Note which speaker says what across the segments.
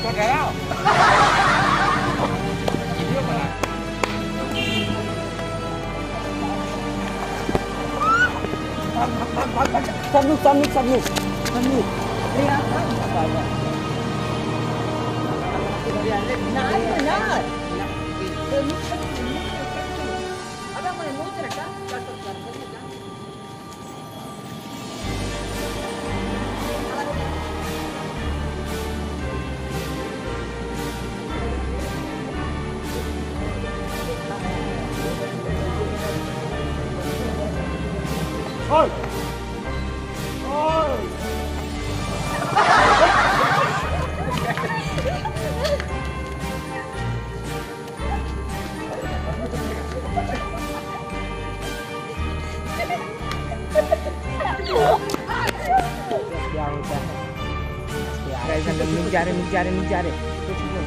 Speaker 1: Con đéo nào. Nước mà. Samnu. Đi ra. Nah. Abang boleh muter kan? Ôi! Ôi! Guys, हम लोग मिल जा रहे कुछ नहीं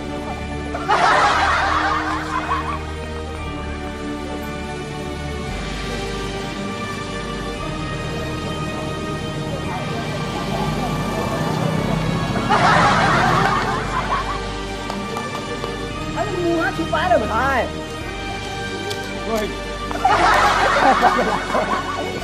Speaker 1: अरे मुँह छुपा रहे भाई